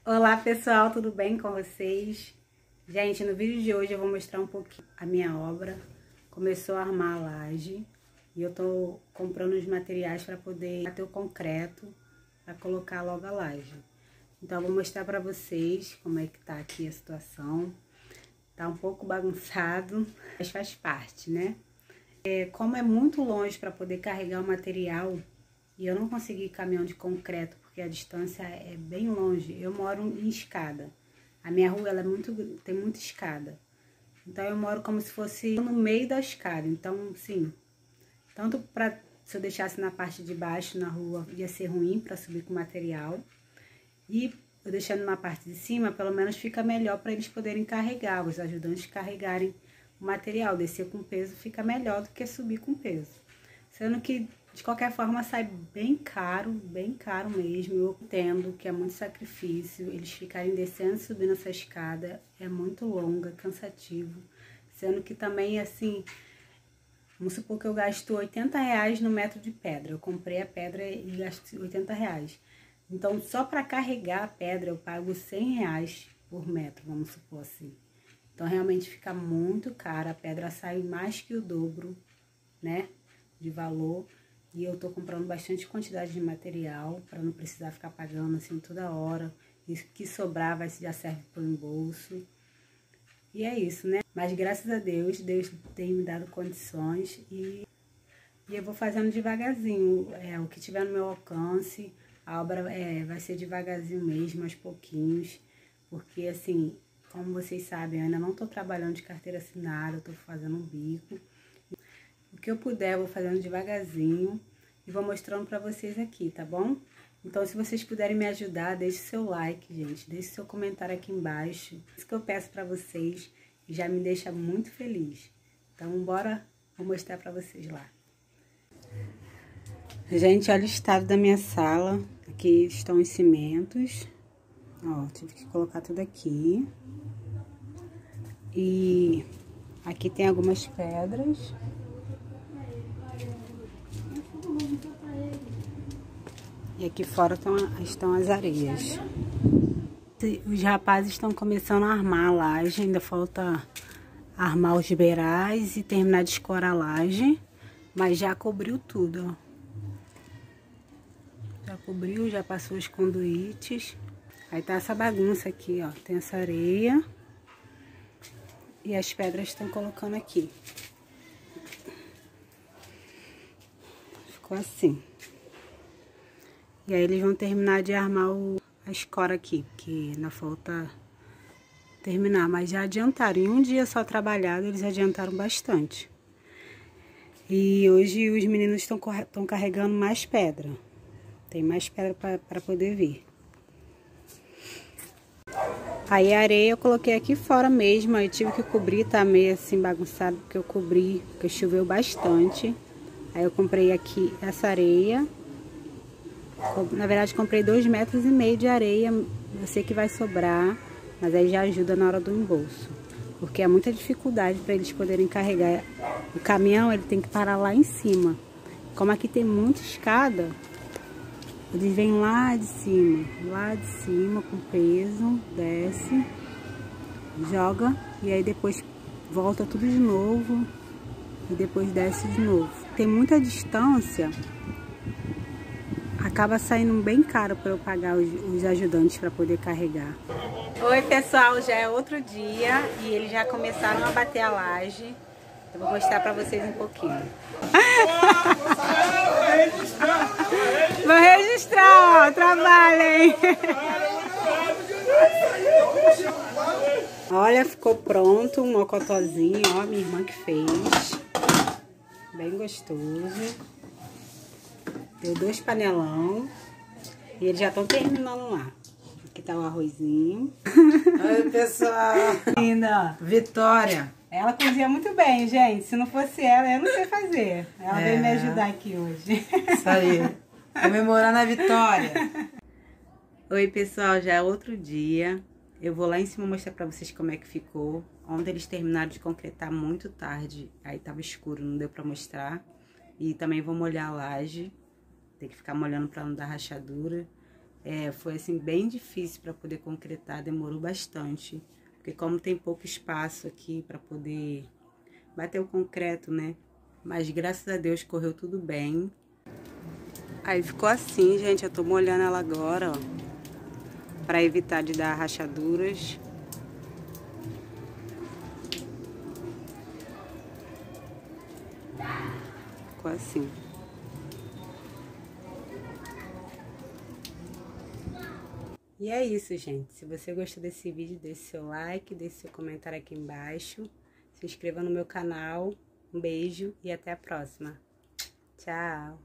Olá pessoal, tudo bem com vocês? Gente, no vídeo de hoje eu vou mostrar um pouquinho a minha obra. Começou a armar a laje e eu tô comprando os materiais para poder bater o concreto para colocar logo a laje. Então eu vou mostrar para vocês como é que tá aqui a situação. Tá um pouco bagunçado, mas faz parte, né? Como é muito longe para poder carregar o material e eu não consegui caminhão de concreto porque a distância é bem longe. Eu moro em escada. A minha rua ela tem muita escada. Então eu moro como se fosse no meio da escada. Então, sim, tanto para se eu deixasse na parte de baixo na rua ia ser ruim para subir com o material. E eu deixando na parte de cima, pelo menos fica melhor para eles poderem carregar, os ajudantes carregarem o material. Descer com peso fica melhor do que subir com peso. Sendo que, de qualquer forma, sai bem caro mesmo. Eu entendo que é muito sacrifício eles ficarem descendo e subindo essa escada. É muito longa, cansativo. Sendo que também, assim, vamos supor que eu gasto R$80 no metro de pedra. Eu comprei a pedra e gasto R$80. Então, só para carregar a pedra eu pago R$100 por metro, vamos supor assim. Então, realmente fica muito caro. A pedra sai mais que o dobro, né, de valor. E eu tô comprando bastante quantidade de material para não precisar ficar pagando assim toda hora. E o que sobrar já serve para o embolso. E é isso, né? Mas graças a Deus, Deus tem me dado condições e eu vou fazendo devagarzinho. O que tiver no meu alcance. A obra vai ser devagarzinho mesmo, aos pouquinhos, porque assim, como vocês sabem, eu ainda não tô trabalhando de carteira assinada, eu tô fazendo um bico. O que eu puder, eu vou fazendo devagarzinho e vou mostrando pra vocês aqui, tá bom? Então, se vocês puderem me ajudar, deixe seu like, gente, deixe seu comentário aqui embaixo. Isso que eu peço pra vocês e já me deixa muito feliz. Então, bora, vou mostrar pra vocês lá. Gente, olha o estado da minha sala. Aqui estão os cimentos. Ó, tive que colocar tudo aqui. E aqui tem algumas pedras. E aqui fora estão as areias. Os rapazes estão começando a armar a laje. Ainda falta armar os beirais e terminar de escorar a laje. Mas já cobriu tudo, ó. Já cobriu, já passou os conduítes. Aí tá essa bagunça aqui, ó. Tem essa areia. E as pedras estão colocando aqui. Ficou assim. E aí eles vão terminar de armar a escora aqui, porque ainda falta terminar. Mas já adiantaram. Em um dia só trabalhado, eles adiantaram bastante. E hoje os meninos estão carregando mais pedra. Tem mais pedra para poder vir. Aí a areia eu coloquei aqui fora mesmo. Aí tive que cobrir, tá meio assim bagunçado, porque eu cobri, porque choveu bastante. Aí eu comprei aqui essa areia. Na verdade comprei 2,5 metros de areia. Eu sei que vai sobrar, mas aí já ajuda na hora do embolso. Porque é muita dificuldade para eles poderem carregar. O caminhão ele tem que parar lá em cima. Como aqui tem muita escada, eles vêm lá de cima com peso, desce, joga e aí depois volta tudo de novo e depois desce de novo. Tem muita distância, acaba saindo bem caro para eu pagar os ajudantes para poder carregar. Oi pessoal, já é outro dia e eles já começaram a bater a laje. Eu vou mostrar para vocês um pouquinho. Vou registrar, ó, trabalhem. Olha, ficou pronto um mocotózinho, ó, minha irmã que fez. Bem gostoso. Deu 2 panelão. E eles já estão terminando lá. Aqui tá o arrozinho. Oi, pessoal. Linda. Vitória. Ela cozinha muito bem, gente. Se não fosse ela, eu não sei fazer. Ela veio me ajudar aqui hoje. Isso aí. Comemorando a vitória. Oi, pessoal. Já é outro dia. Eu vou lá em cima mostrar pra vocês como é que ficou. Ontem eles terminaram de concretar muito tarde. Aí tava escuro, não deu pra mostrar. E também vou molhar a laje. Tem que ficar molhando pra não dar rachadura. Foi assim bem difícil para poder concretar, demorou bastante. Porque como tem pouco espaço aqui para poder bater o concreto, né? Mas graças a Deus correu tudo bem. Aí ficou assim, gente, eu tô molhando ela agora, ó, para evitar de dar rachaduras. Ficou assim. E é isso, gente. Se você gostou desse vídeo, deixe seu like, deixe seu comentário aqui embaixo. Se inscreva no meu canal. Um beijo e até a próxima. Tchau!